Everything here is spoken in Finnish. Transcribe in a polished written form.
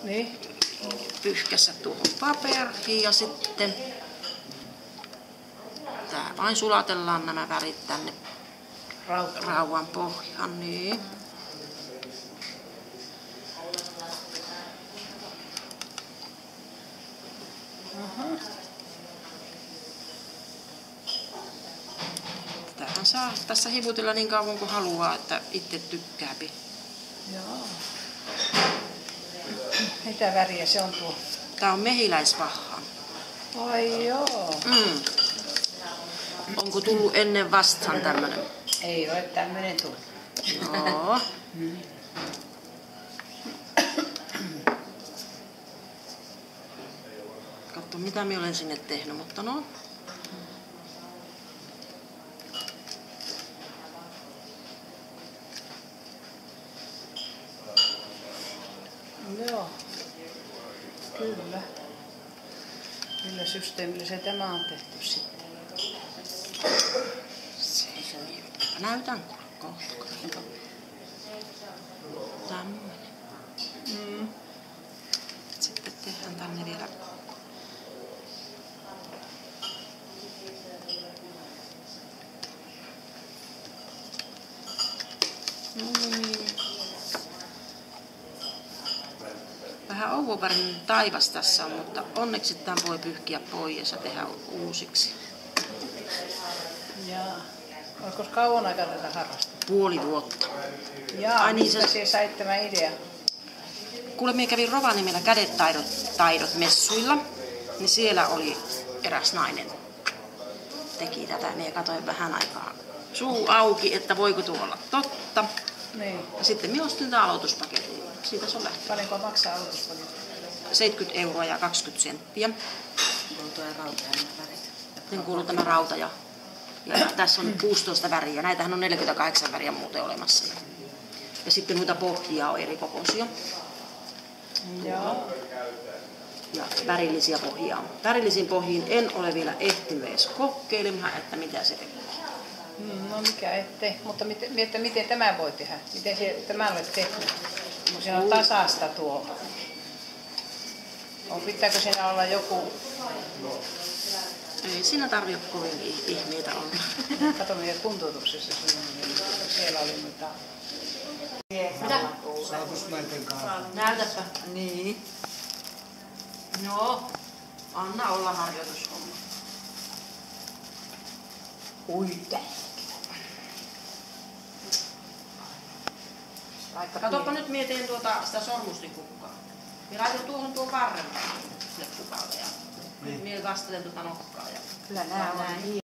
Niin. Pyyhkässä tuohon paperiin ja sitten tää vain sulatellaan nämä värit tänne raudan pohjaan. Niin. Tähän saa tässä hivutella niin kauan kuin haluaa, että itse tykkääpi. Joo. Mitä väriä se on tuo? Tää on mehiläisvahaa. Ai joo. Onko tullut ennen vastaan tämmönen? Ei ole tämmönen tullut. Joo. Katso mitä minä olen sinne tehnyt, mutta no. Joo. Kyllä. Millä systeemillä se tämä on tehty sitten? Näytän kohta. Tämmönen. Sitten tehdään tänne vielä vähän ouvovärinen taivas tässä on, mutta onneksi tämän voi pyyhkiä pois ja tehdä uusiksi. Jaa. Oliko kauan aikaa tätä harrastaa? Puoli vuotta. Jaa, Ai niin, mistä se sait tämän idean? Kuule, minä kävin Rovaniemellä kädetaidot messuilla, niin siellä oli eräs nainen teki tätä. Minä katsoin vähän aikaa suu auki, että voiko tuo olla totta. Niin. Ja sitten minä ostin tämän aloituspaketin. Siitä se on lähtenyt. Paljonko maksaa aloituspaketti? 70 € ja 20 senttiä. Kuuluu tuo rauta ja nämä värit. Niin kuuluu tämä rauta ja tässä on 16 väriä. Näitähän on 48 väriä muuten olemassa. Ja sitten noita pohjia on eri kokoisia. Joo. Ja värillisiä pohjia on. Värillisiin pohjiin en ole vielä ehtinyt edes kokeilemaan, että mitä se tekee. No mikä ettei, mutta miten tämä voi tehdä? Miten tämä olet tehnyt? Kun siinä on tasasta tuo. Pitääkö siinä olla joku? Ei siinä tarvitse kovin ihmeitä olla. Kato meidän kuntoutuksessa siellä oli mitä. Mitä? Saatusmaiden kanssa. Näytäpä. Niin. No, anna olla harjoitushomma. Katoppa nyt mietin sitä sormustikukkaa. Minä laitan tuohon tuon varren sille kukalle ja mie kastelen nokkaa. Kyllä nämä on